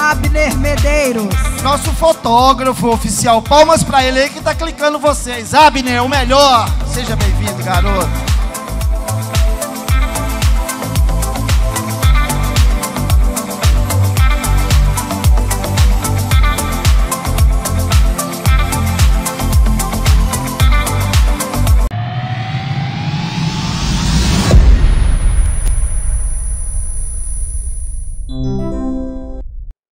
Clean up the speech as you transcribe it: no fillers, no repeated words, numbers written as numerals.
Abner Medeiros. Nosso fotógrafo oficial. Palmas pra ele aí que tá clicando vocês. Abner, o melhor. Seja bem-vindo, garoto.